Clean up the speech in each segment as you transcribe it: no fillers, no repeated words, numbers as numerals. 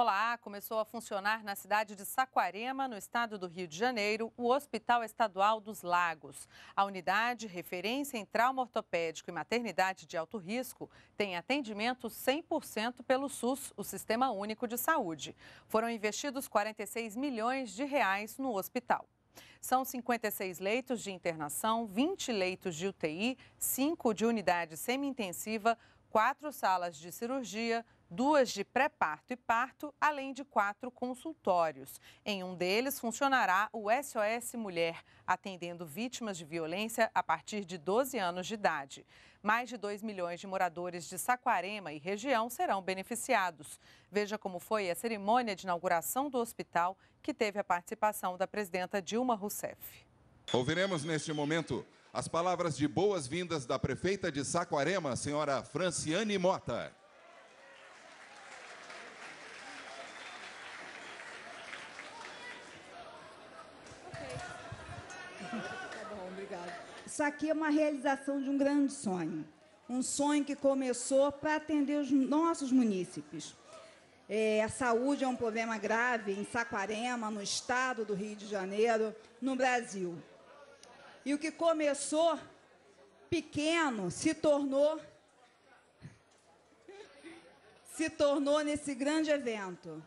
Olá, começou a funcionar na cidade de Saquarema, no estado do Rio de Janeiro, o Hospital Estadual dos Lagos. A unidade, referência em trauma ortopédico e maternidade de alto risco, tem atendimento 100% pelo SUS, o Sistema Único de Saúde. Foram investidos 46 milhões de reais no hospital. São 56 leitos de internação, 20 leitos de UTI, 5 de unidade semi-intensiva, 4 salas de cirurgia, 2 de pré-parto e parto, além de 4 consultórios. Em um deles funcionará o SOS Mulher, atendendo vítimas de violência a partir de 12 anos de idade. Mais de 2 milhões de moradores de Saquarema e região serão beneficiados. Veja como foi a cerimônia de inauguração do hospital, que teve a participação da presidenta Dilma Rousseff. Ouviremos neste momento as palavras de boas-vindas da prefeita de Saquarema, senhora Franciane Mota. Isso aqui é uma realização de um grande sonho. Um sonho que começou para atender os nossos munícipes. A saúde é um problema grave em Saquarema, no estado do Rio de Janeiro, no Brasil. E o que começou pequeno se tornou nesse grande evento.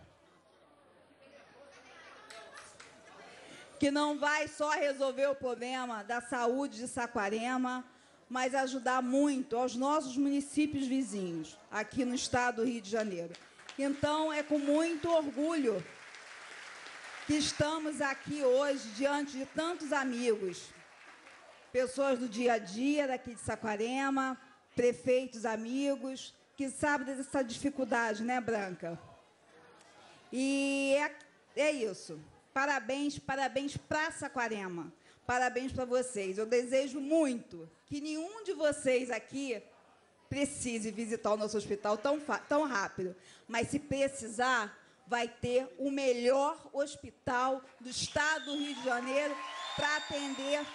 Que não vai só resolver o problema da saúde de Saquarema, mas ajudar muito aos nossos municípios vizinhos, aqui no estado do Rio de Janeiro. Então, é com muito orgulho que estamos aqui hoje, diante de tantos amigos, pessoas do dia a dia daqui de Saquarema, prefeitos amigos, que sabem dessa dificuldade, né, Branca? E é isso. Parabéns, parabéns para Saquarema. Parabéns para vocês. Eu desejo muito que nenhum de vocês aqui precise visitar o nosso hospital tão rápido. Mas, se precisar, vai ter o melhor hospital do estado do Rio de Janeiro para atender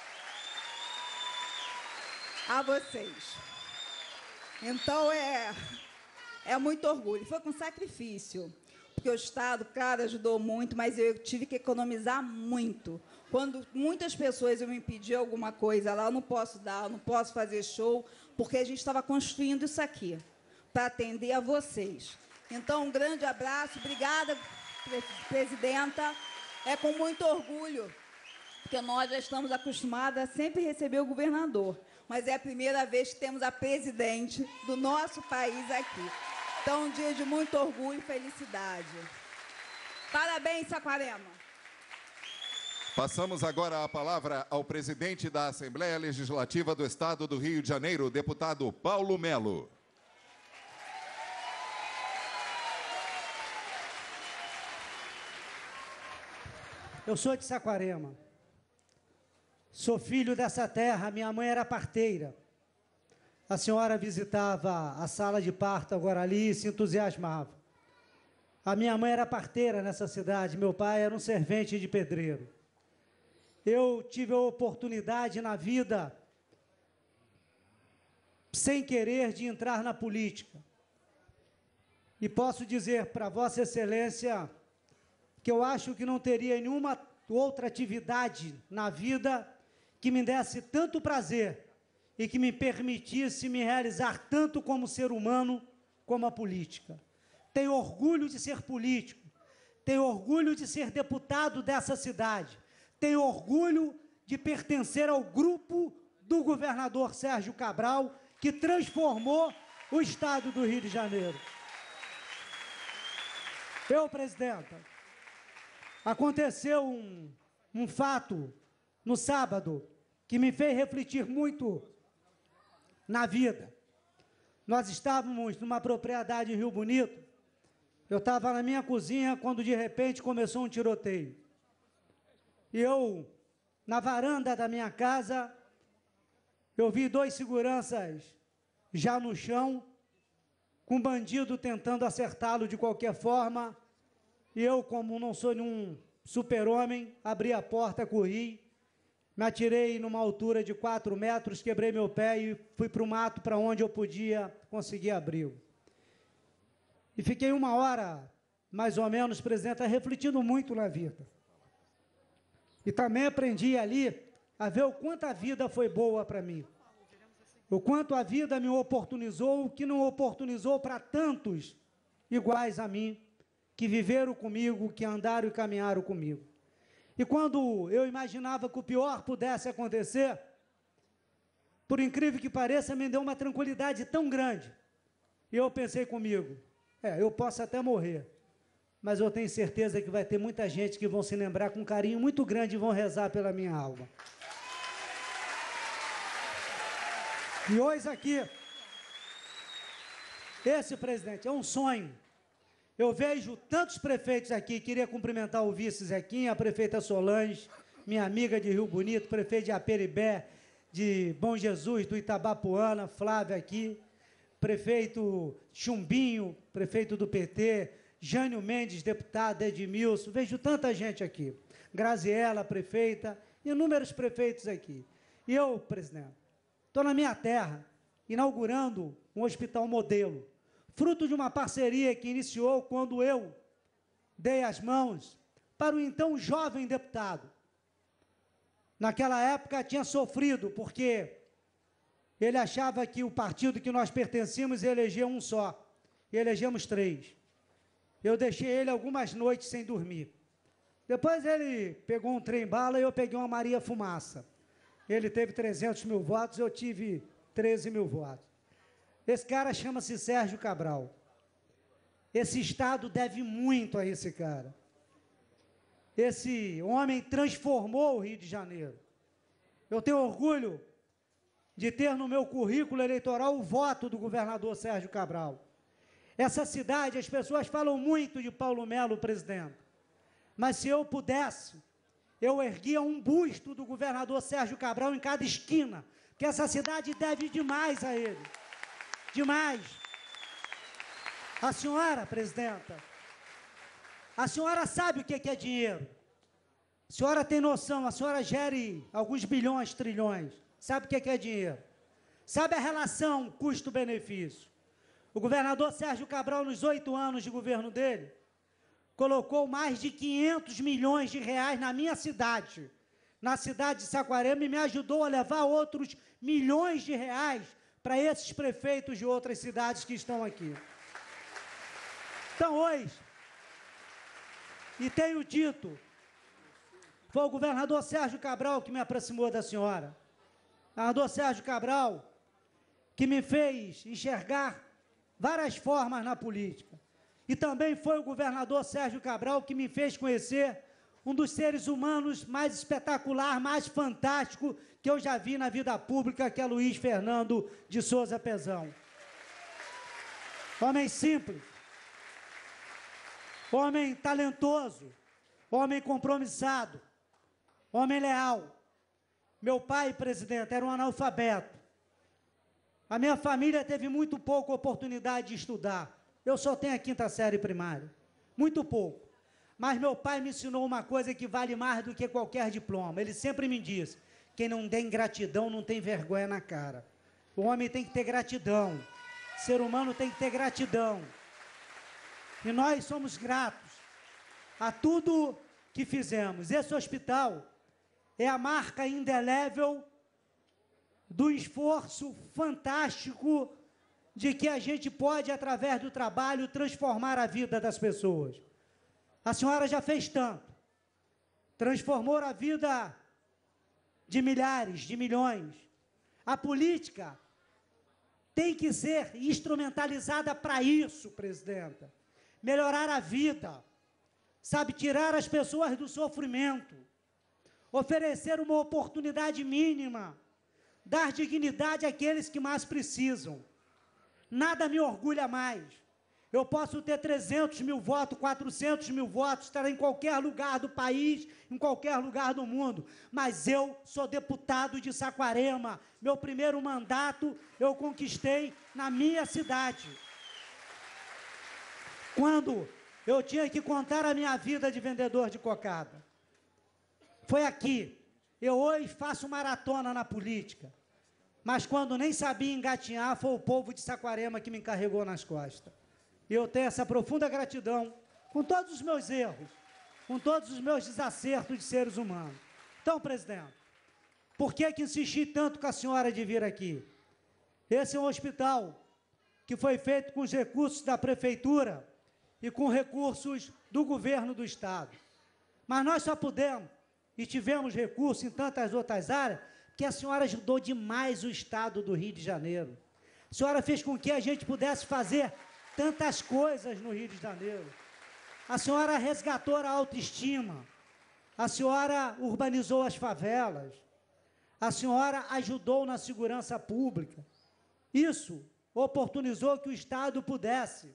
a vocês. Então, é muito orgulho. Foi com sacrifício. Porque o Estado, claro, ajudou muito, mas eu tive que economizar muito. Quando muitas pessoas me pediam alguma coisa lá, eu não posso dar, eu não posso fazer show, porque a gente estava construindo isso aqui, para atender a vocês. Então, um grande abraço, obrigada, presidenta. É com muito orgulho, porque nós já estamos acostumados a sempre receber o governador, mas é a primeira vez que temos a presidente do nosso país aqui. Então, um dia de muito orgulho e felicidade. Parabéns, Saquarema. Passamos agora a palavra ao presidente da Assembleia Legislativa do Estado do Rio de Janeiro, deputado Paulo Melo. Eu sou de Saquarema. Sou filho dessa terra, minha mãe era parteira. A senhora visitava a sala de parto agora ali e se entusiasmava. A minha mãe era parteira nessa cidade, meu pai era um servente de pedreiro. Eu tive a oportunidade na vida, sem querer, de entrar na política. E posso dizer para Vossa Excelência que eu acho que não teria nenhuma outra atividade na vida que me desse tanto prazer e que me permitisse me realizar tanto como ser humano, como a política. Tenho orgulho de ser político, tenho orgulho de ser deputado dessa cidade, tenho orgulho de pertencer ao grupo do governador Sérgio Cabral, que transformou o estado do Rio de Janeiro. Presidenta, aconteceu um fato no sábado que me fez refletir muito na vida. Nós estávamos numa propriedade em Rio Bonito, eu estava na minha cozinha quando de repente começou um tiroteio. E eu, na varanda da minha casa, eu vi 2 seguranças já no chão, com um bandido tentando acertá-lo de qualquer forma, e eu, como não sou nenhum super-homem, abri a porta, corri, me atirei numa altura de 4 metros, quebrei meu pé e fui para o mato para onde eu podia conseguir abrigo. E fiquei 1 hora mais ou menos, presidente, refletindo muito na vida. E também aprendi ali a ver o quanto a vida foi boa para mim. O quanto a vida me oportunizou, o que não oportunizou para tantos iguais a mim, que viveram comigo, que andaram e caminharam comigo. E quando eu imaginava que o pior pudesse acontecer, por incrível que pareça, me deu uma tranquilidade tão grande. E eu pensei comigo, eu posso até morrer, mas eu tenho certeza que vai ter muita gente que vão se lembrar com carinho muito grande e vão rezar pela minha alma. E hoje aqui, esse, presidente, é um sonho. Eu vejo tantos prefeitos aqui, queria cumprimentar o vice Zequinha, a prefeita Solange, minha amiga de Rio Bonito, prefeito de Aperibé, de Bom Jesus, do Itabapoana, Flávia aqui, prefeito Chumbinho, prefeito do PT, Jânio Mendes, deputado, Edmilson, vejo tanta gente aqui, Graziela, prefeita, inúmeros prefeitos aqui. E eu, presidente, estou na minha terra, inaugurando um hospital modelo, fruto de uma parceria que iniciou quando eu dei as mãos para o então jovem deputado. Naquela época tinha sofrido, porque ele achava que o partido que nós pertencíamos ia eleger um só, e elegemos 3. Eu deixei ele algumas noites sem dormir. Depois ele pegou um trem-bala e eu peguei uma Maria Fumaça. Ele teve 300 mil votos, eu tive 13 mil votos. Esse cara chama-se Sérgio Cabral. Esse Estado deve muito a esse cara. Esse homem transformou o Rio de Janeiro. Eu tenho orgulho de ter no meu currículo eleitoral o voto do governador Sérgio Cabral. Essa cidade, as pessoas falam muito de Paulo Melo, presidente, mas se eu pudesse, eu erguia um busto do governador Sérgio Cabral em cada esquina, porque essa cidade deve demais a ele. Demais. A senhora, presidenta, a senhora sabe o que é dinheiro. A senhora tem noção, a senhora gere alguns bilhões, trilhões. Sabe o que é dinheiro. Sabe a relação custo-benefício. O governador Sérgio Cabral, nos 8 anos de governo dele, colocou mais de 500 milhões de reais na minha cidade, na cidade de Saquarema, e me ajudou a levar outros milhões de reais para esses prefeitos de outras cidades que estão aqui. Então, hoje, e tenho dito, foi o governador Sérgio Cabral que me aproximou da senhora. O governador Sérgio Cabral que me fez enxergar várias formas na política. E também foi o governador Sérgio Cabral que me fez conhecer um dos seres humanos mais espetacular, mais fantástico que eu já vi na vida pública, que é Luiz Fernando de Souza Pezão. Homem simples, homem talentoso, homem compromissado, homem leal. Meu pai, presidente, era um analfabeto. A minha família teve muito pouca oportunidade de estudar. Eu só tenho a 5ª série primária, muito pouco. Mas meu pai me ensinou uma coisa que vale mais do que qualquer diploma. Ele sempre me disse, quem não tem gratidão não tem vergonha na cara. O homem tem que ter gratidão. O ser humano tem que ter gratidão. E nós somos gratos a tudo que fizemos. Esse hospital é a marca indelével do esforço fantástico de que a gente pode, através do trabalho, transformar a vida das pessoas. A senhora já fez tanto. Transformou a vida de milhares, de milhões. A política tem que ser instrumentalizada para isso, presidenta. Melhorar a vida, sabe, tirar as pessoas do sofrimento, oferecer uma oportunidade mínima, dar dignidade àqueles que mais precisam. Nada me orgulha mais. Eu posso ter 300 mil votos, 400 mil votos, estar em qualquer lugar do país, em qualquer lugar do mundo, mas eu sou deputado de Saquarema. Meu primeiro mandato eu conquistei na minha cidade. Quando eu tinha que contar a minha vida de vendedor de cocada. Foi aqui. Eu hoje faço maratona na política, mas quando nem sabia engatinhar, foi o povo de Saquarema que me carregou nas costas. E eu tenho essa profunda gratidão com todos os meus erros, com todos os meus desacertos de seres humanos. Então, presidente, por que insisti tanto com a senhora de vir aqui? Esse é um hospital que foi feito com os recursos da prefeitura e com recursos do governo do estado. Mas nós só pudemos e tivemos recursos em tantas outras áreas porque a senhora ajudou demais o estado do Rio de Janeiro. A senhora fez com que a gente pudesse fazer tantas coisas no Rio de Janeiro. A senhora resgatou a autoestima. A senhora urbanizou as favelas. A senhora ajudou na segurança pública. Isso oportunizou que o estado pudesse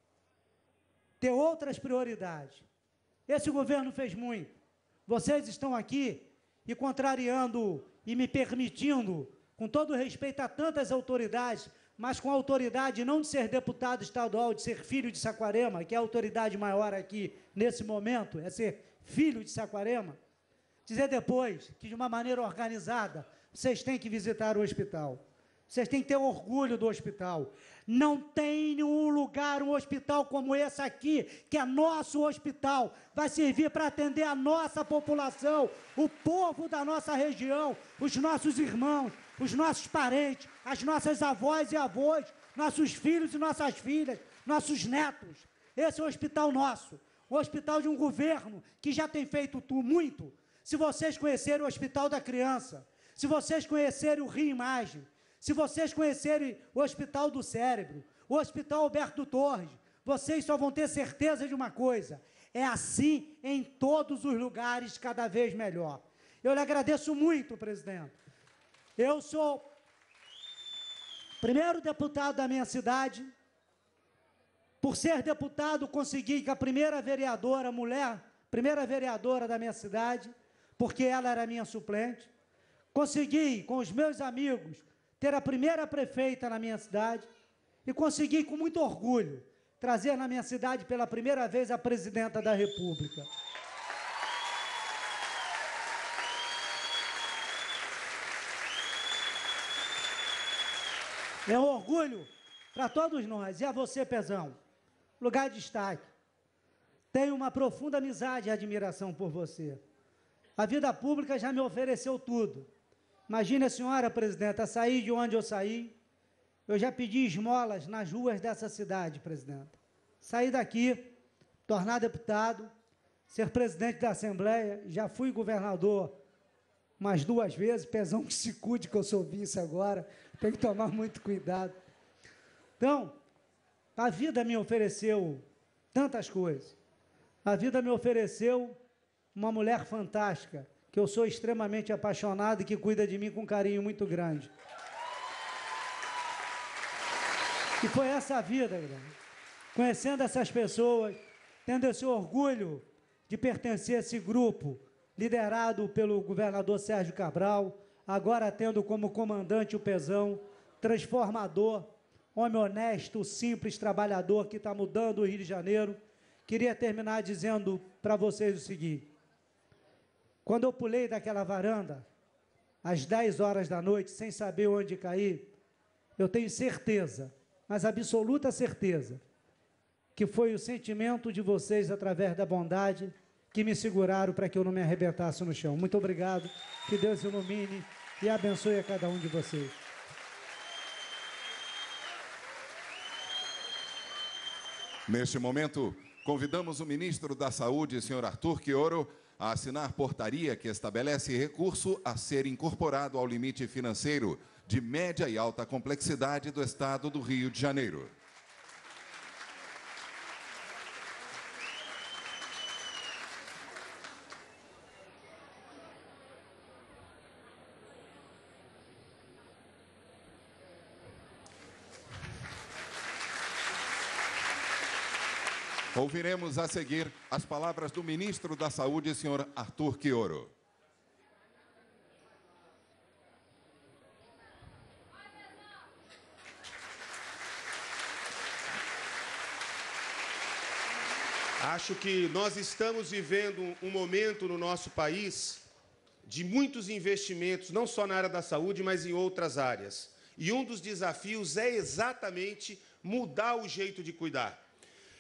ter outras prioridades. Esse governo fez muito. Vocês estão aqui e contrariando e me permitindo, com todo respeito a tantas autoridades, mas com a autoridade não de ser deputado estadual, de ser filho de Saquarema, que é a autoridade maior aqui nesse momento, é ser filho de Saquarema, dizer depois que, de uma maneira organizada, vocês têm que visitar o hospital. Vocês têm que ter orgulho do hospital. Não tem nenhum lugar, um hospital como esse aqui, que é nosso hospital, vai servir para atender a nossa população, o povo da nossa região, os nossos irmãos, os nossos parentes, as nossas avós e avós, nossos filhos e nossas filhas, nossos netos. Esse é o hospital nosso, o hospital de um governo que já tem feito muito. Se vocês conhecerem o Hospital da Criança, se vocês conhecerem o Rio Imagem, se vocês conhecerem o Hospital do Cérebro, o Hospital Alberto Torres, vocês só vão ter certeza de uma coisa: é assim em todos os lugares, cada vez melhor. Eu lhe agradeço muito, presidente. Eu sou primeiro deputado da minha cidade. Por ser deputado, consegui que a primeira vereadora, mulher, primeira vereadora da minha cidade, porque ela era minha suplente. Consegui, com os meus amigos, ter a primeira prefeita na minha cidade e consegui, com muito orgulho, trazer na minha cidade pela primeira vez a presidenta da República. É um orgulho para todos nós, e a você, Pezão, lugar de destaque. Tenho uma profunda amizade e admiração por você. A vida pública já me ofereceu tudo. Imagine a senhora, presidenta, sair de onde eu saí. Eu já pedi esmolas nas ruas dessa cidade, presidenta. Sair daqui, tornar deputado, ser presidente da Assembleia, já fui governador umas 2 vezes, Pezão que se cuide que eu sou vice agora, tem que tomar muito cuidado. Então, a vida me ofereceu tantas coisas. A vida me ofereceu uma mulher fantástica, que eu sou extremamente apaixonado e que cuida de mim com um carinho muito grande. E foi essa a vida, conhecendo essas pessoas, tendo esse orgulho de pertencer a esse grupo, liderado pelo governador Sérgio Cabral, agora tendo como comandante o Pezão, transformador, homem honesto, simples, trabalhador, que está mudando o Rio de Janeiro. Queria terminar dizendo para vocês o seguinte: quando eu pulei daquela varanda, às 10 horas da noite, sem saber onde cair, eu tenho certeza, mas absoluta certeza, que foi o sentimento de vocês, através da bondade, que me seguraram para que eu não me arrebentasse no chão. Muito obrigado, que Deus ilumine e abençoe a cada um de vocês. Neste momento, convidamos o ministro da Saúde, senhor Arthur Quioro, a assinar portaria que estabelece recurso a ser incorporado ao limite financeiro de média e alta complexidade do Estado do Rio de Janeiro. Ouviremos a seguir as palavras do ministro da Saúde, senhor Arthur Quioro. Acho que nós estamos vivendo um momento no nosso país de muitos investimentos, não só na área da saúde, mas em outras áreas. E um dos desafios é exatamente mudar o jeito de cuidar.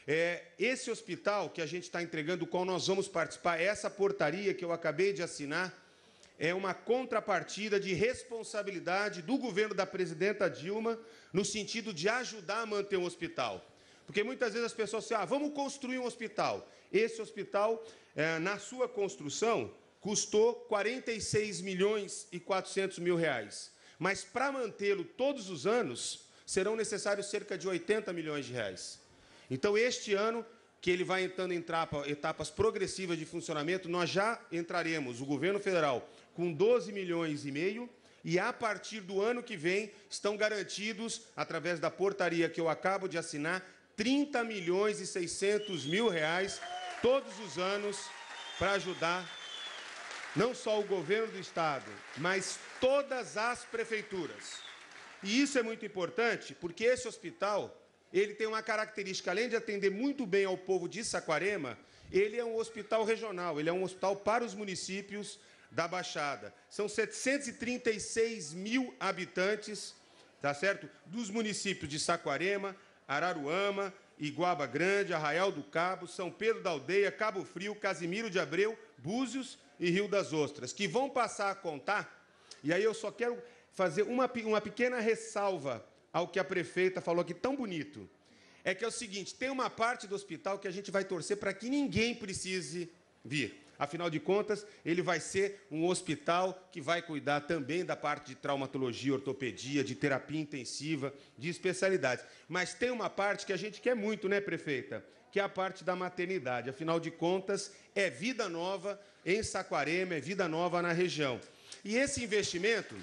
Esse hospital que a gente está entregando, do qual nós vamos participar, essa portaria que eu acabei de assinar, é uma contrapartida de responsabilidade do governo da presidenta Dilma, no sentido de ajudar a manter um hospital. Porque muitas vezes as pessoas dizem, vamos construir um hospital. Esse hospital, na sua construção, custou 46 milhões e 400 mil reais. Mas, para mantê-lo todos os anos, serão necessários cerca de 80 milhões de reais. Então, este ano, que ele vai entrando em etapas progressivas de funcionamento, nós já entraremos, o governo federal, com 12 milhões e meio, e a partir do ano que vem estão garantidos, através da portaria que eu acabo de assinar, 30 milhões e 600 mil reais todos os anos para ajudar não só o governo do Estado, mas todas as prefeituras. E isso é muito importante, porque esse hospital, ele tem uma característica, além de atender muito bem ao povo de Saquarema, ele é um hospital regional, ele é um hospital para os municípios da Baixada. São 736 mil habitantes, tá certo? Dos municípios de Saquarema, Araruama, Iguaba Grande, Arraial do Cabo, São Pedro da Aldeia, Cabo Frio, Casimiro de Abreu, Búzios e Rio das Ostras, que vão passar a contar, e aí eu só quero fazer uma pequena ressalva ao que a prefeita falou aqui tão bonito. É que é o seguinte, tem uma parte do hospital que a gente vai torcer para que ninguém precise vir. Afinal de contas, ele vai ser um hospital que vai cuidar também da parte de traumatologia, ortopedia, de terapia intensiva, de especialidades. Mas tem uma parte que a gente quer muito, né, prefeita? Que é a parte da maternidade. Afinal de contas, é vida nova em Saquarema, é vida nova na região. E esse investimento...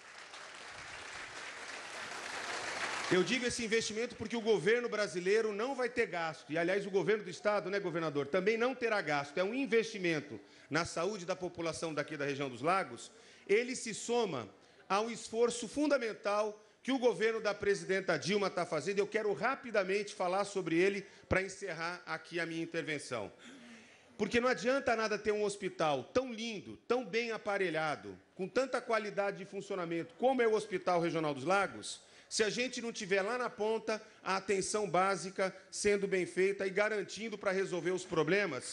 Eu digo esse investimento porque o governo brasileiro não vai ter gasto. E, aliás, o governo do Estado, né, governador, também não terá gasto. É um investimento na saúde da população daqui da região dos Lagos. Ele se soma a um esforço fundamental que o governo da presidenta Dilma está fazendo. Eu quero rapidamente falar sobre ele para encerrar aqui a minha intervenção. Porque não adianta nada ter um hospital tão lindo, tão bem aparelhado, com tanta qualidade de funcionamento, como é o Hospital Regional dos Lagos, se a gente não tiver lá na ponta a atenção básica sendo bem feita e garantindo para resolver os problemas,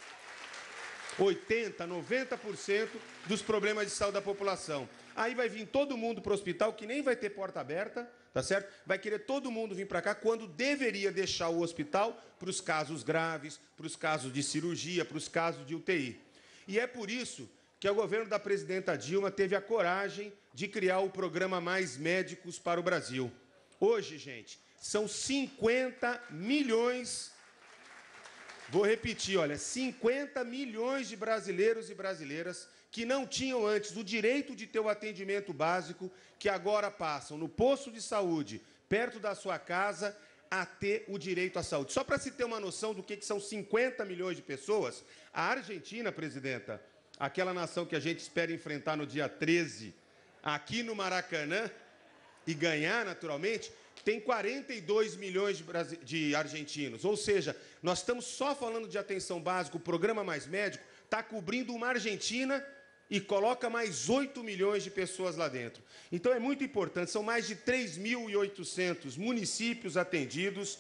80%, 90% dos problemas de saúde da população. Aí vai vir todo mundo para o hospital, que nem vai ter porta aberta, tá certo? Vai querer todo mundo vir para cá, quando deveria deixar o hospital para os casos graves, para os casos de cirurgia, para os casos de UTI. E é por isso que o governo da presidenta Dilma teve a coragem de criar o programa Mais Médicos para o Brasil. Hoje, gente, são 50 milhões, vou repetir, olha, 50 milhões de brasileiros e brasileiras que não tinham antes o direito de ter o atendimento básico, que agora passam no posto de saúde, perto da sua casa, a ter o direito à saúde. Só para se ter uma noção do que são 50 milhões de pessoas, a Argentina, presidenta, aquela nação que a gente espera enfrentar no dia 13, aqui no Maracanã, e ganhar, naturalmente, tem 42 milhões de argentinos. Ou seja, nós estamos só falando de atenção básica, o programa Mais Médico está cobrindo uma Argentina e coloca mais 8 milhões de pessoas lá dentro. Então, é muito importante, são mais de 3.800 municípios atendidos,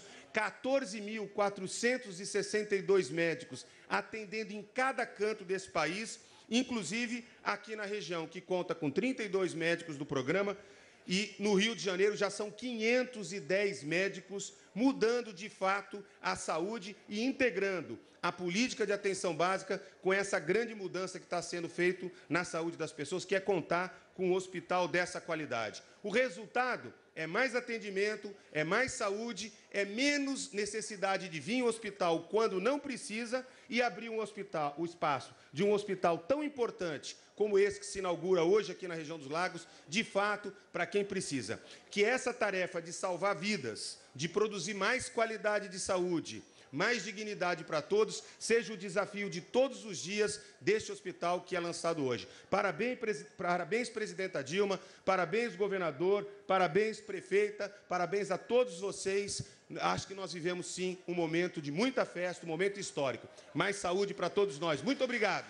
14.462 médicos atendendo em cada canto desse país, inclusive aqui na região, que conta com 32 médicos do programa, e no Rio de Janeiro já são 510 médicos mudando, de fato, a saúde e integrando a política de atenção básica com essa grande mudança que está sendo feita na saúde das pessoas, que é contar com um hospital dessa qualidade. O resultado é mais atendimento, é mais saúde, é menos necessidade de vir ao hospital quando não precisa e abrir um hospital, o espaço de um hospital tão importante como esse que se inaugura hoje aqui na região dos Lagos, de fato, para quem precisa. Que essa tarefa de salvar vidas, de produzir mais qualidade de saúde, mais dignidade para todos, seja o desafio de todos os dias deste hospital que é lançado hoje. Parabéns, presidenta Dilma, parabéns, governador, parabéns, prefeita, parabéns a todos vocês. Acho que nós vivemos, sim, um momento de muita festa, um momento histórico. Mais saúde para todos nós. Muito obrigado.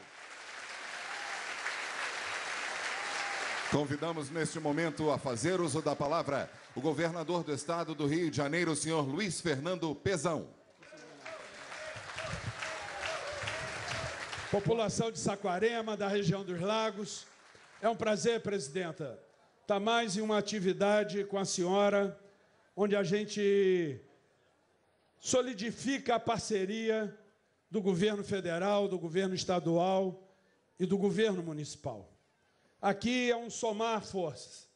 Convidamos neste momento a fazer uso da palavra o governador do Estado do Rio de Janeiro, o senhor Luiz Fernando Pezão. população de Saquarema, da região dos Lagos. É um prazer, presidenta, estar mais em uma atividade com a senhora, onde a gente solidifica a parceria do governo federal, do governo estadual e do governo municipal. Aqui é um somar forças.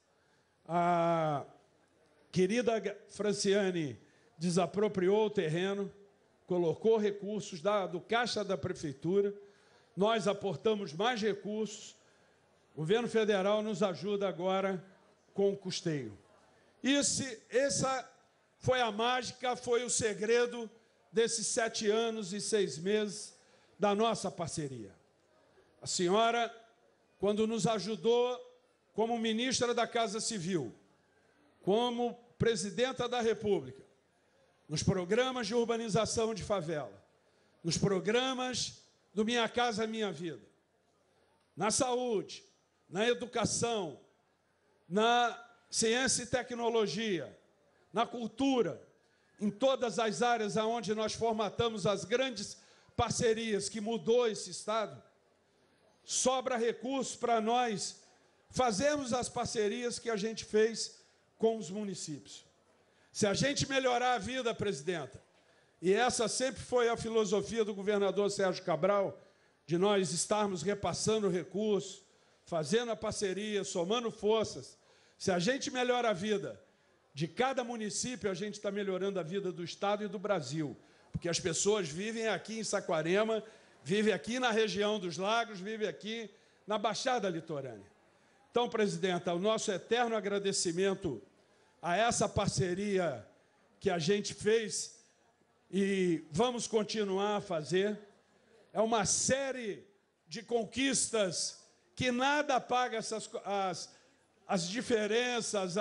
A querida Franciane desapropriou o terreno, colocou recursos do caixa da prefeitura, nós aportamos mais recursos, o governo federal nos ajuda agora com o custeio. Essa foi a mágica, foi o segredo desses 7 anos e 6 meses da nossa parceria. A senhora, quando nos ajudou como ministra da Casa Civil, como presidenta da República, nos programas de urbanização de favela, nos programas do Minha Casa Minha Vida, na saúde, na educação, na ciência e tecnologia, na cultura, em todas as áreas onde nós formatamos as grandes parcerias que mudou esse Estado, sobra recurso para nós fazermos as parcerias que a gente fez com os municípios. Se a gente melhorar a vida, presidenta, e essa sempre foi a filosofia do governador Sérgio Cabral, de nós estarmos repassando recursos, fazendo a parceria, somando forças, se a gente melhora a vida de cada município, a gente está melhorando a vida do Estado e do Brasil, porque as pessoas vivem aqui em Saquarema, vivem aqui na região dos Lagos, vivem aqui na Baixada Litorânea. Então, presidenta, o nosso eterno agradecimento a essa parceria que a gente fez e vamos continuar a fazer. É uma série de conquistas que nada apaga as diferenças,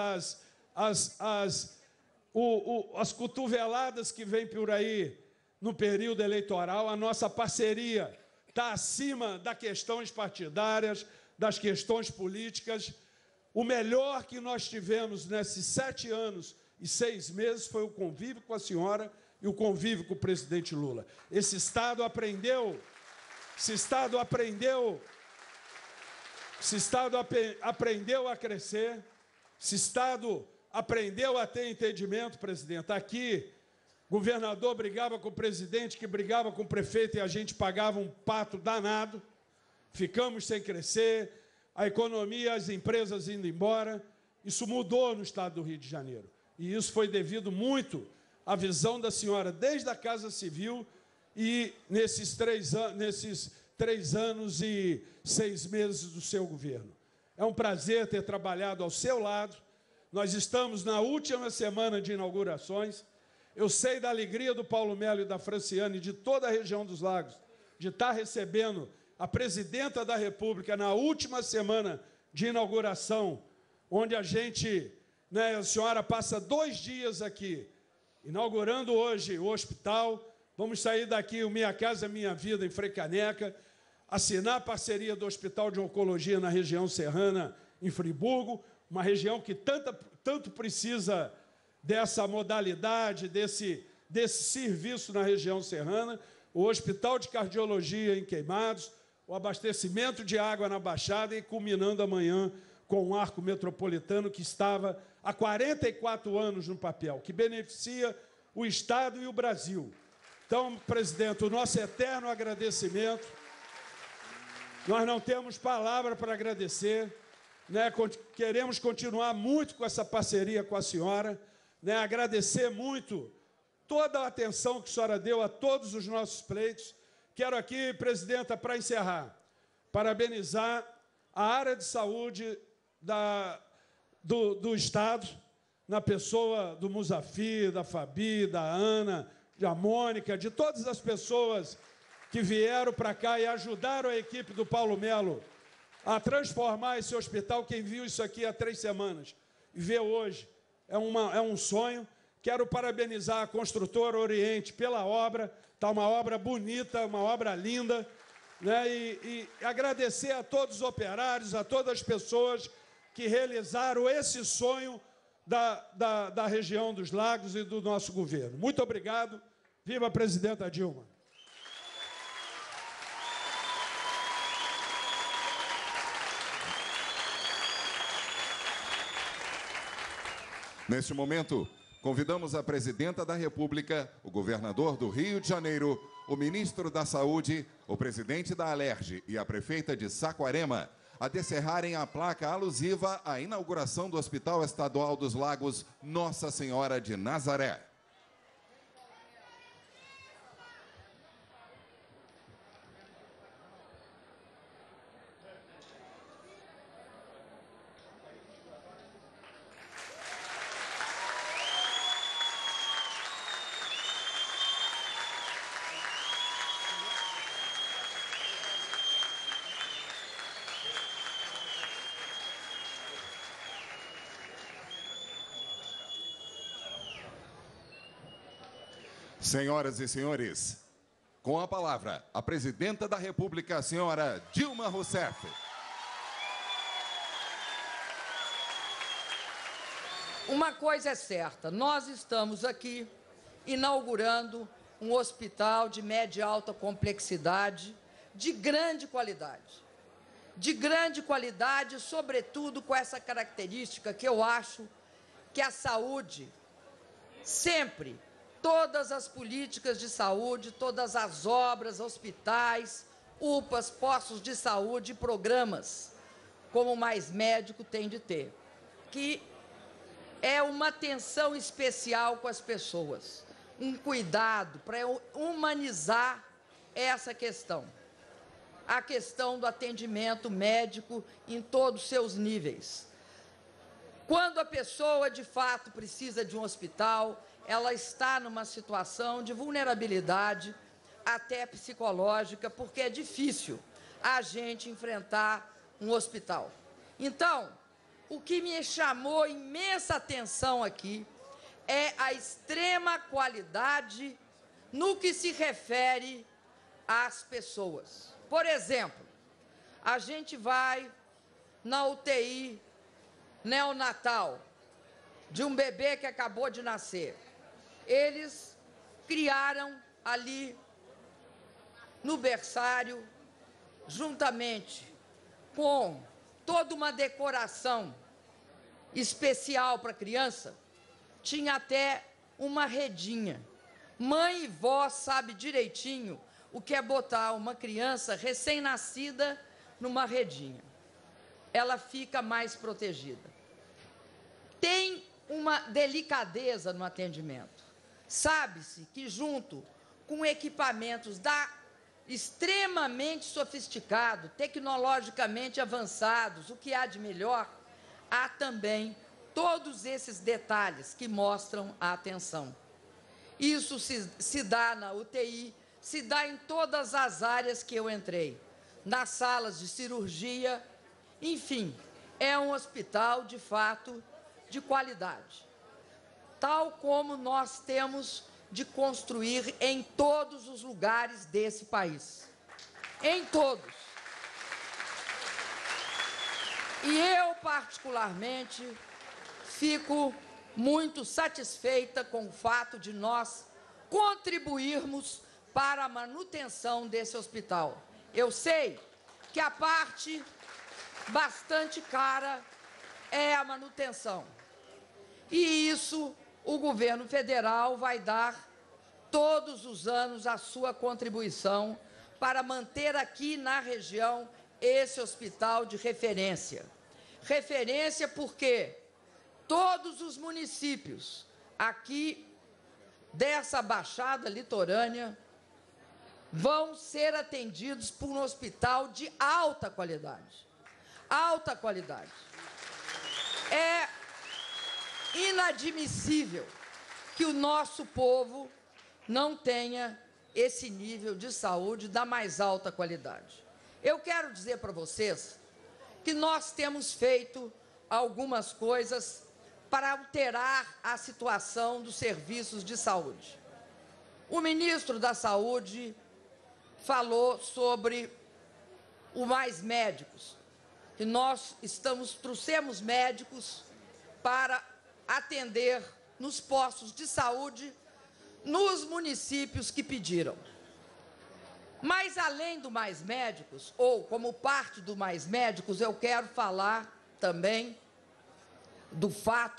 as cotoveladas que vêm por aí no período eleitoral. A nossa parceria está acima das questões partidárias, das questões políticas. O melhor que nós tivemos nesses 7 anos e 6 meses foi o convívio com a senhora e o convívio com o presidente Lula. Esse Estado aprendeu a crescer, esse Estado aprendeu a ter entendimento, presidente. Aqui, o governador brigava com o presidente, que brigava com o prefeito, e a gente pagava um pato danado. Ficamos sem crescer, a economia, as empresas indo embora. Isso mudou no Estado do Rio de Janeiro. E isso foi devido muito à visão da senhora, desde a Casa Civil, e nesses 3 anos e 6 meses do seu governo. É um prazer ter trabalhado ao seu lado. Nós estamos na última semana de inaugurações. Eu sei da alegria do Paulo Melo e da Franciane, de toda a região dos Lagos, de estar recebendo a presidenta da República na última semana de inauguração, onde a senhora passa 2 dias aqui, inaugurando hoje o hospital. Vamos sair daqui, o Minha Casa Minha Vida, em Frecaneca, assinar a parceria do Hospital de Oncologia na região serrana, em Friburgo, uma região que tanto precisa dessa modalidade, desse serviço na região serrana, o Hospital de Cardiologia em Queimados, o abastecimento de água na Baixada e culminando amanhã com o Arco Metropolitano, que estava há 44 anos no papel, que beneficia o Estado e o Brasil. Então, presidente, o nosso eterno agradecimento. Nós não temos palavra para agradecer, né? Queremos continuar muito com essa parceria com a senhora, né? Agradecer muito toda a atenção que a senhora deu a todos os nossos pleitos. Quero aqui, presidenta, para encerrar, parabenizar a área de saúde do Estado, na pessoa do Musafir, da Fabi, da Ana, da Mônica, de todas as pessoas que vieram para cá e ajudaram a equipe do Paulo Melo a transformar esse hospital. Quem viu isso aqui há 3 semanas e vê hoje, é um sonho. Quero parabenizar a construtora Oriente pela obra. Está uma obra bonita, uma obra linda, né? E agradecer a todos os operários, a todas as pessoas que realizaram esse sonho da região dos Lagos e do nosso governo. Muito obrigado. Viva a presidenta Dilma! Neste momento, convidamos a Presidenta da República, o Governador do Rio de Janeiro, o Ministro da Saúde, o Presidente da Alerj e a Prefeita de Saquarema a descerrarem a placa alusiva à inauguração do Hospital Estadual dos Lagos Nossa Senhora de Nazaré. Senhoras e senhores, com a palavra, a Presidenta da República, a senhora Dilma Rousseff. Uma coisa é certa, nós estamos aqui inaugurando um hospital de média e alta complexidade, de grande qualidade. De grande qualidade, sobretudo com essa característica que eu acho que a saúde sempre, todas as políticas de saúde, todas as obras, hospitais, UPAs, postos de saúde, programas, como o Mais Médico tem de ter, que é uma atenção especial com as pessoas, um cuidado para humanizar essa questão, a questão do atendimento médico em todos os seus níveis. Quando a pessoa, de fato, precisa de um hospital, ela está numa situação de vulnerabilidade, até psicológica, porque é difícil a gente enfrentar um hospital. Então, o que me chamou imensa atenção aqui é a extrema qualidade no que se refere às pessoas. Por exemplo, a gente vai na UTI neonatal de um bebê que acabou de nascer. Eles criaram ali no berçário, juntamente com toda uma decoração especial para a criança, tinha até uma redinha. Mãe e vó sabem direitinho o que é botar uma criança recém-nascida numa redinha. Ela fica mais protegida. Tem uma delicadeza no atendimento. Sabe-se que, junto com equipamentos extremamente sofisticados, tecnologicamente avançados, o que há de melhor, há também todos esses detalhes que mostram a atenção. Isso se dá na UTI, se dá em todas as áreas que eu entrei, nas salas de cirurgia, enfim, é um hospital, de fato, de qualidade, tal como nós temos de construir em todos os lugares desse país. Em todos. E eu, particularmente, fico muito satisfeita com o fato de nós contribuirmos para a manutenção desse hospital. Eu sei que a parte bastante cara é a manutenção. E isso o governo federal vai dar todos os anos a sua contribuição para manter aqui na região esse hospital de referência. Referência porque todos os municípios aqui dessa Baixada Litorânea vão ser atendidos por um hospital de alta qualidade. Alta qualidade. É inadmissível que o nosso povo não tenha esse nível de saúde da mais alta qualidade. Eu quero dizer para vocês que nós temos feito algumas coisas para alterar a situação dos serviços de saúde. O ministro da Saúde falou sobre o Mais Médicos, que nós trouxemos médicos para atender nos postos de saúde nos municípios que pediram. Mas, além do Mais Médicos, ou como parte do Mais Médicos, eu quero falar também do fato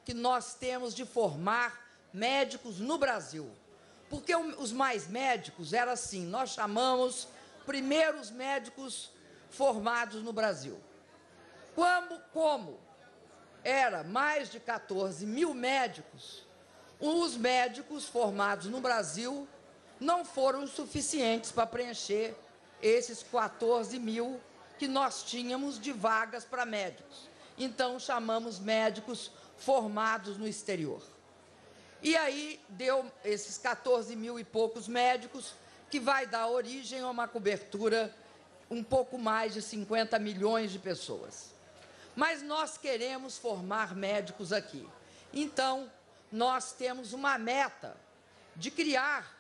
que nós temos de formar médicos no Brasil. Porque os mais médicos era assim, nós chamamos primeiros médicos formados no Brasil. Como era mais de 14 mil médicos, os médicos formados no Brasil não foram suficientes para preencher esses 14 mil que nós tínhamos de vagas para médicos. Então, chamamos médicos formados no exterior. E aí, deu esses 14 mil e poucos médicos, que vai dar origem a uma cobertura um pouco mais de 50 milhões de pessoas. Mas nós queremos formar médicos aqui. Então, nós temos uma meta de criar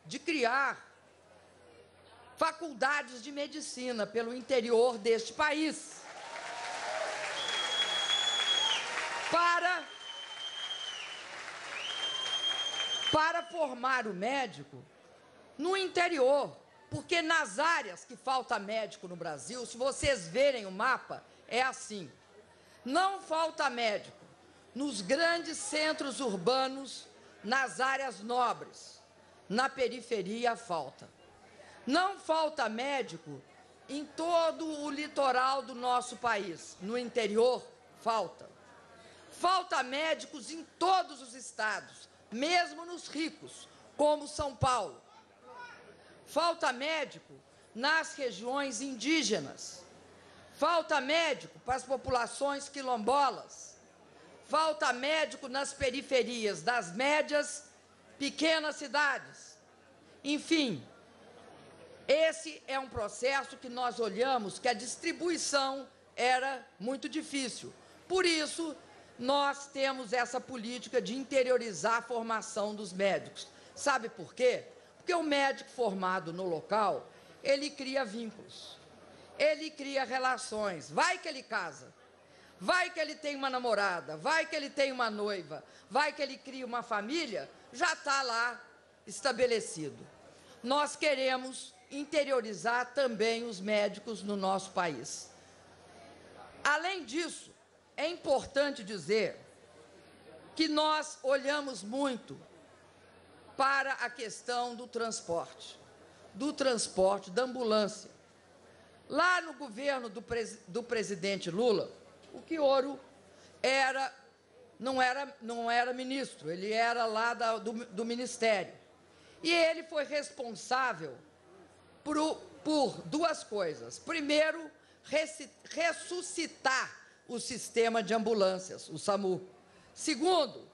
faculdades de medicina pelo interior deste país. Para formar o médico no interior, porque nas áreas que falta médico no Brasil, se vocês verem o mapa, é assim. Não falta médico nos grandes centros urbanos, nas áreas nobres. Na periferia falta. Não falta médico em todo o litoral do nosso país. No interior, falta. Falta médicos em todos os estados, mesmo nos ricos, como São Paulo. Falta médico nas regiões indígenas. Falta médico para as populações quilombolas. Falta médico nas periferias das médias, pequenas cidades. Enfim, esse é um processo que nós olhamos que a distribuição era muito difícil. Por isso, nós temos essa política de interiorizar a formação dos médicos. Sabe por quê? Porque o médico formado no local, ele cria vínculos, ele cria relações. Vai que ele casa, vai que ele tem uma namorada, vai que ele tem uma noiva, vai que ele cria uma família, já está lá estabelecido. Nós queremos interiorizar também os médicos no nosso país. Além disso, é importante dizer que nós olhamos muito para a questão do transporte da ambulância. Lá no governo do presidente Lula, o Quioro não era ministro, ele era lá do Ministério. E ele foi responsável por duas coisas. Primeiro, ressuscitar o sistema de ambulâncias, o SAMU. Segundo,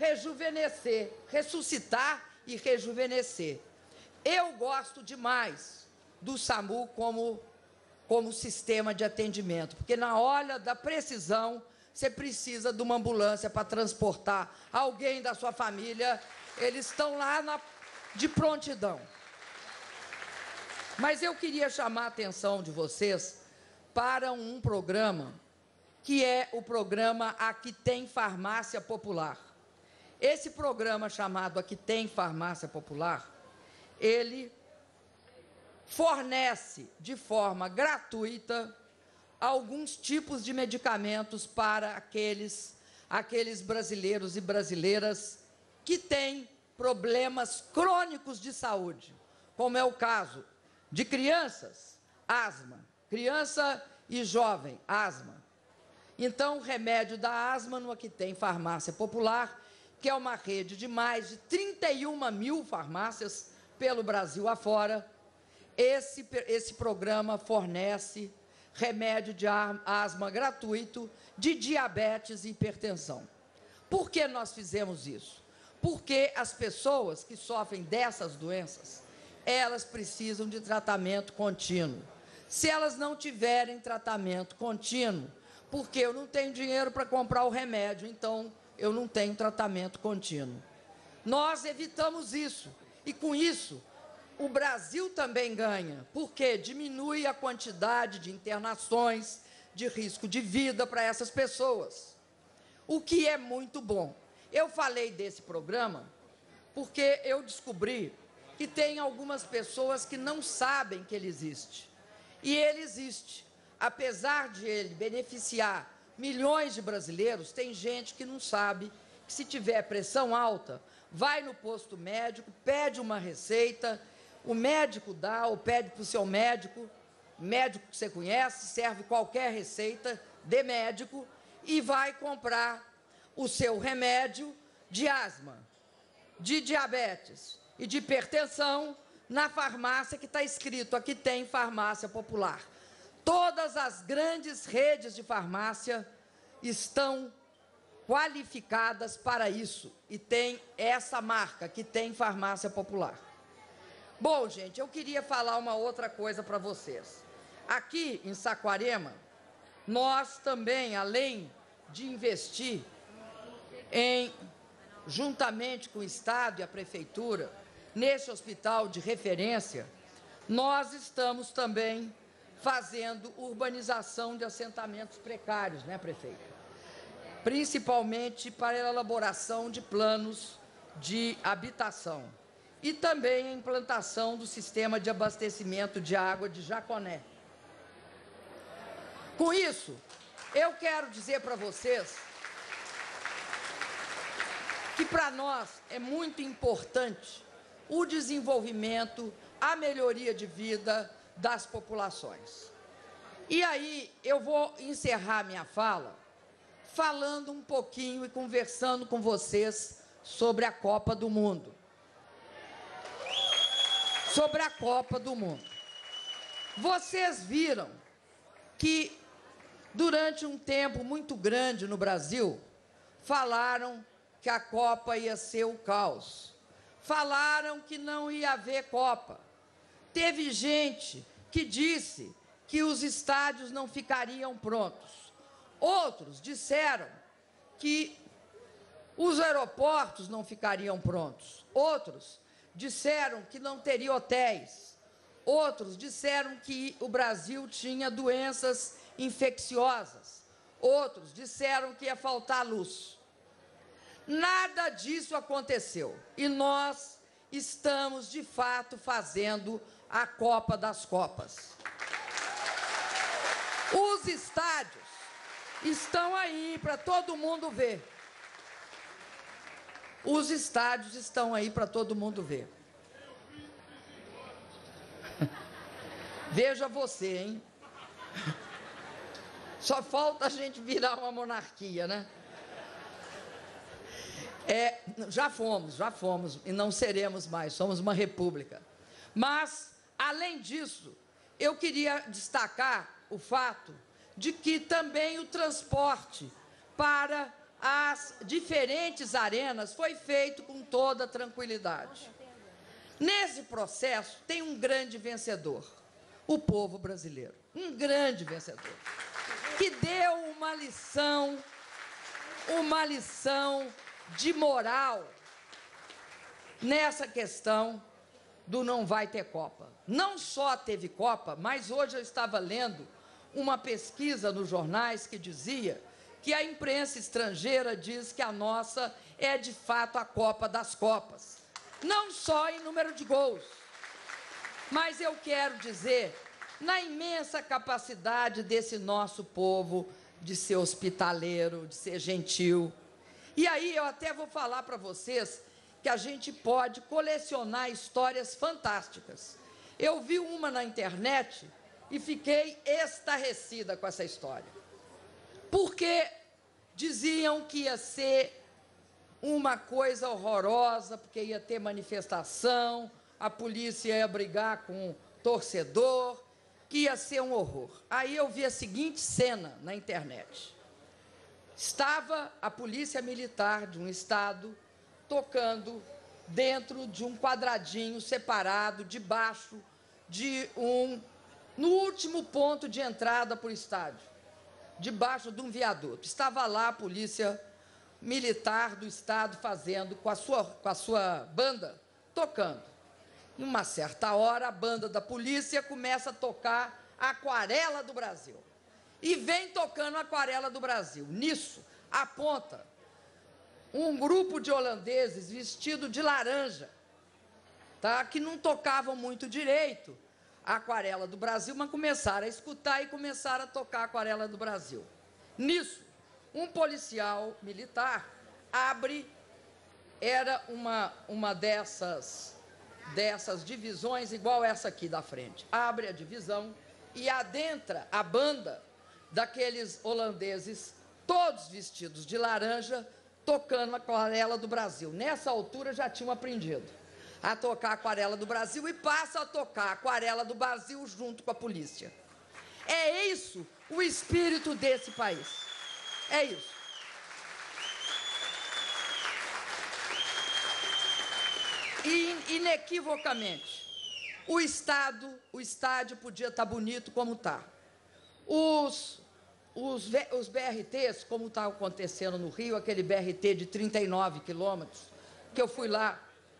ressuscitar e rejuvenescer. Eu gosto demais do SAMU como sistema de atendimento, porque na hora da precisão, você precisa de uma ambulância para transportar alguém da sua família, eles estão lá de prontidão. Mas eu queria chamar a atenção de vocês para um programa que é o programa Aqui Tem Farmácia Popular. Esse programa chamado Aqui Tem Farmácia Popular, ele fornece de forma gratuita alguns tipos de medicamentos para aqueles brasileiros e brasileiras que têm problemas crônicos de saúde, como é o caso de crianças, asma, criança e jovem, asma. Então, o remédio da asma no Aqui Tem Farmácia Popular, que é uma rede de mais de 31 mil farmácias pelo Brasil afora, esse programa fornece remédio de asma gratuito, de diabetes e hipertensão. Por que nós fizemos isso? Porque as pessoas que sofrem dessas doenças, elas precisam de tratamento contínuo. Se elas não tiverem tratamento contínuo, porque eu não tenho dinheiro para comprar o remédio, então eu não tenho tratamento contínuo. Nós evitamos isso, e com isso, o Brasil também ganha, porque diminui a quantidade de internações, de risco de vida para essas pessoas, o que é muito bom. Eu falei desse programa porque eu descobri que tem algumas pessoas que não sabem que ele existe. E ele existe. Apesar de ele beneficiar milhões de brasileiros, tem gente que não sabe que, se tiver pressão alta, vai no posto médico, pede uma receita, o médico dá ou pede para o seu médico que você conhece, serve qualquer receita de médico e vai comprar o seu remédio de asma, de diabetes e de hipertensão na farmácia que está escrito, aqui tem farmácia popular. Todas as grandes redes de farmácia estão qualificadas para isso e tem essa marca, que tem farmácia popular. Bom, gente, eu queria falar uma outra coisa para vocês. Aqui em Saquarema, nós também, além de investir juntamente com o Estado e a Prefeitura, nesse hospital de referência, nós estamos também fazendo urbanização de assentamentos precários, né, prefeita? Principalmente para a elaboração de planos de habitação e também a implantação do sistema de abastecimento de água de Jaconé. Com isso, eu quero dizer para vocês que para nós é muito importante o desenvolvimento, a melhoria de vida das populações. E aí eu vou encerrar minha fala falando um pouquinho e conversando com vocês sobre a Copa do Mundo. Sobre a Copa do Mundo. Vocês viram que durante um tempo muito grande no Brasil, falaram que a Copa ia ser o caos. Falaram que não ia haver Copa. Teve gente que disse que os estádios não ficariam prontos. Outros disseram que os aeroportos não ficariam prontos. Outros disseram que não teria hotéis. Outros disseram que o Brasil tinha doenças infecciosas. Outros disseram que ia faltar luz. Nada disso aconteceu. E nós estamos, de fato, fazendo a Copa das Copas. Os estádios estão aí para todo mundo ver. Os estádios estão aí para todo mundo ver. Veja você, hein? Só falta a gente virar uma monarquia, né? Já fomos e não seremos mais, somos uma república. Mas, além disso, eu queria destacar o fato de que também o transporte para as diferentes arenas foi feito com toda tranquilidade. Nesse processo tem um grande vencedor, o povo brasileiro, um grande vencedor, que deu uma lição de moral nessa questão do não vai ter Copa. Não só teve Copa, mas hoje eu estava lendo uma pesquisa nos jornais que dizia que a imprensa estrangeira diz que a nossa é de fato a Copa das Copas. Não só em número de gols, mas eu quero dizer na imensa capacidade desse nosso povo de ser hospitaleiro, de ser gentil. E aí eu até vou falar para vocês que a gente pode colecionar histórias fantásticas. Eu vi uma na internet e fiquei estarrecida com essa história. Porque diziam que ia ser uma coisa horrorosa, porque ia ter manifestação, a polícia ia brigar com o torcedor, que ia ser um horror. Aí eu vi a seguinte cena na internet. Estava a polícia militar de um estado tocando dentro de um quadradinho separado, debaixo de no último ponto de entrada para o estádio, debaixo de um viaduto. Estava lá a polícia militar do estado fazendo, com a sua banda, tocando. Em uma certa hora, a banda da polícia começa a tocar a Aquarela do Brasil. E vem tocando a Aquarela do Brasil. Nisso, aponta um grupo de holandeses vestido de laranja, tá? Que não tocavam muito direito a Aquarela do Brasil, mas começaram a escutar e começaram a tocar a Aquarela do Brasil. Nisso, um policial militar abre, era uma dessas divisões, igual essa aqui da frente. Abre a divisão e adentra a banda daqueles holandeses, todos vestidos de laranja, tocando a Aquarela do Brasil. Nessa altura já tinham aprendido a tocar a Aquarela do Brasil e passa a tocar a Aquarela do Brasil junto com a polícia. É isso o espírito desse país. É isso. E, inequivocamente, o estádio podia estar bonito como está. Os BRTs, como está acontecendo no Rio, aquele BRT de 39 quilômetros, que eu fui lá,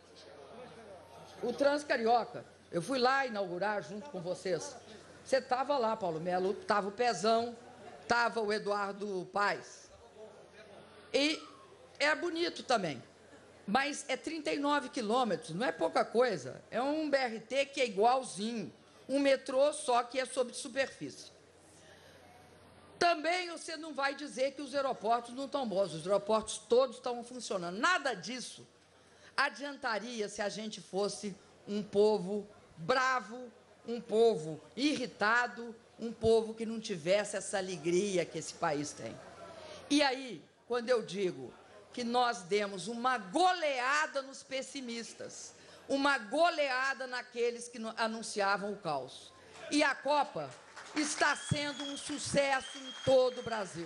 o Transcarioca, eu fui lá inaugurar junto com vocês. Você estava lá, Paulo Melo, estava o Pezão, estava o Eduardo Paes. E é bonito também. Mas é 39 quilômetros, não é pouca coisa. É um BRT que é igualzinho. Um metrô, só que é sobre superfície. Também você não vai dizer que os aeroportos não estão bons. Os aeroportos todos estão funcionando. Nada disso adiantaria se a gente fosse um povo bravo, um povo irritado, um povo que não tivesse essa alegria que esse país tem. E aí, quando eu digo que nós demos uma goleada nos pessimistas, uma goleada naqueles que anunciavam o caos. E a Copa está sendo um sucesso em todo o Brasil.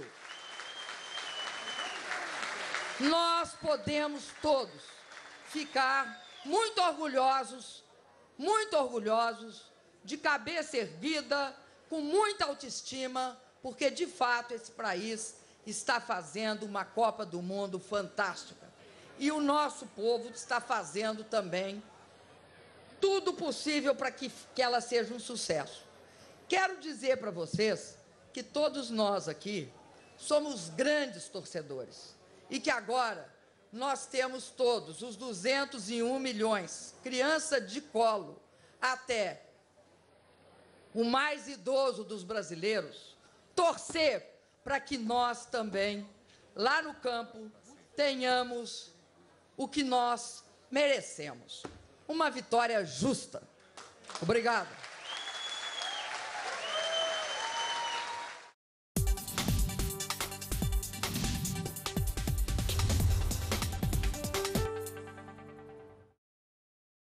Nós podemos todos ficar muito orgulhosos, de cabeça erguida, com muita autoestima, porque, de fato, esse país está fazendo uma Copa do Mundo fantástica. E o nosso povo está fazendo também tudo possível para que ela seja um sucesso. Quero dizer para vocês que todos nós aqui somos grandes torcedores e que agora nós temos todos os 201 milhões, criança de colo até o mais idoso dos brasileiros, torcer para que nós também, lá no campo, tenhamos o que nós merecemos. Uma vitória justa. Obrigado.